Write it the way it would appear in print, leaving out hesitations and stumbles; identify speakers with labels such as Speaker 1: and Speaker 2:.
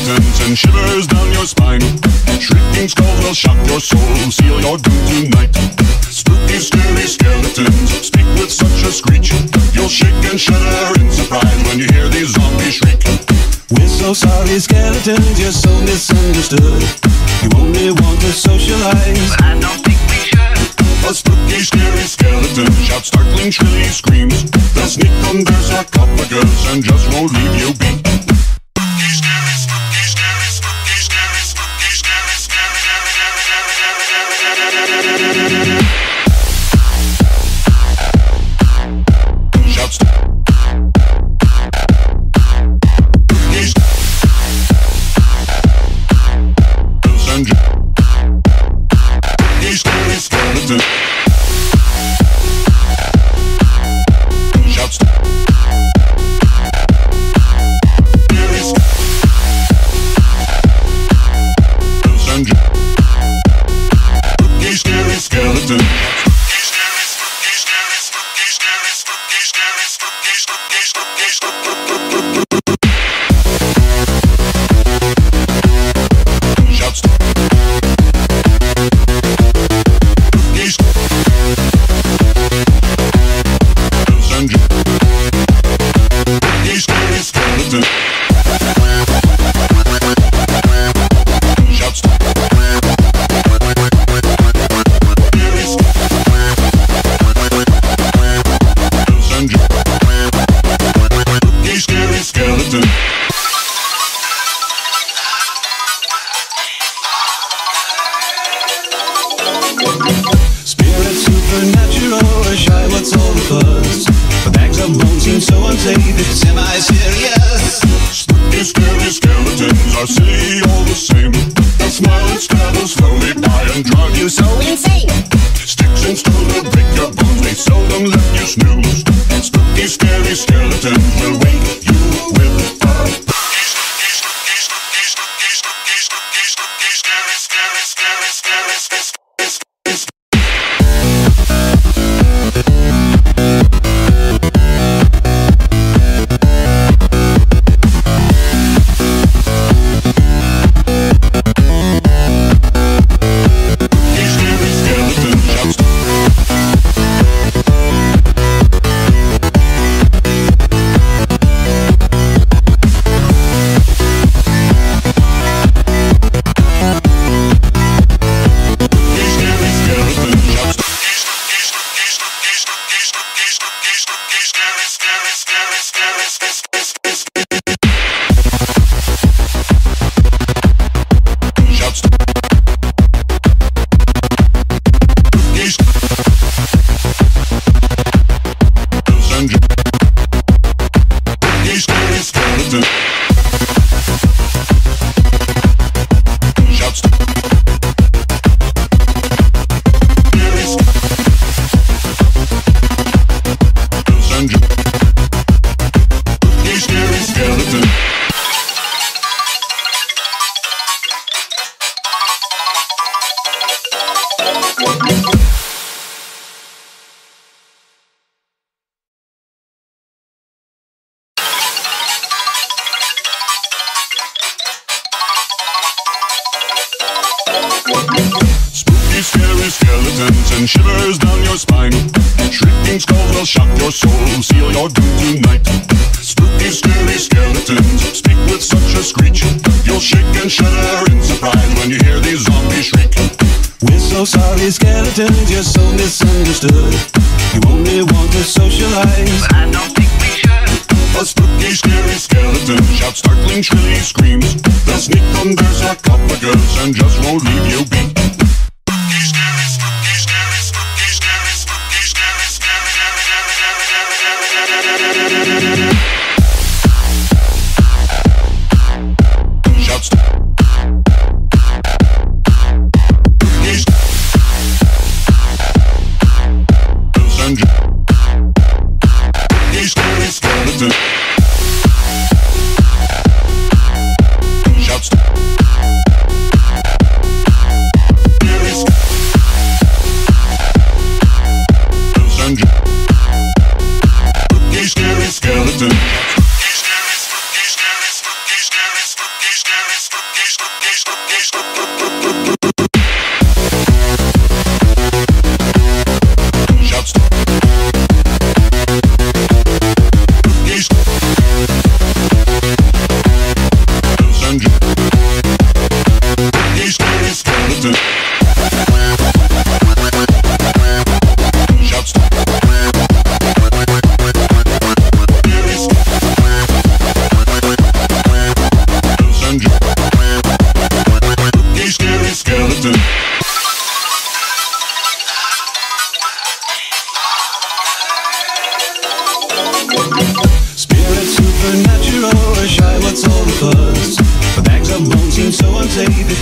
Speaker 1: skeletons and shivers down your spine. Shrieking skulls will shock your soul, seal your doom tonight. Spooky, scary skeletons speak with such a screech. You'll shake and shudder in surprise when you hear these zombies shriek.
Speaker 2: We're so sorry, skeletons, you're so misunderstood. You only want to socialize,
Speaker 3: but I don't think we should.
Speaker 1: A spooky, scary skeleton shouts startling, shrilly screams. They'll sneak under sarcophagus and just won't leave you be. Spooky, scary, spooky, scary, spooky, scary, spooky, scary, scary, shouts. Scary skeleton shouts. Scary skeleton.
Speaker 2: Spirit supernatural, shy, what's all the buzz? The bags of bones seem so unsafe, it's semi-serious.
Speaker 1: Spooky, scary skeletons are silly all the same. They'll smile and scrabble slowly by and drive you so insane. Sticks and stones will break your bones, they seldom let you snooze. Spooky, scary skeletons will wake you with a Spooky, scary skeletons and shivers down your spine. Shrieking skulls will shock your soul, seal your doom tonight. Spooky, scary skeletons speak with such a screech. You'll shake and shudder in surprise when you hear these zombies shriek.
Speaker 2: We're so sorry, skeletons, you're so misunderstood. You only want to socialize,
Speaker 3: but I don't think we should.
Speaker 1: A spooky, scary skeleton shouts startling, shrilly screams. They'll sneak under sarcophagus and just won't leave you be.
Speaker 2: unsafe.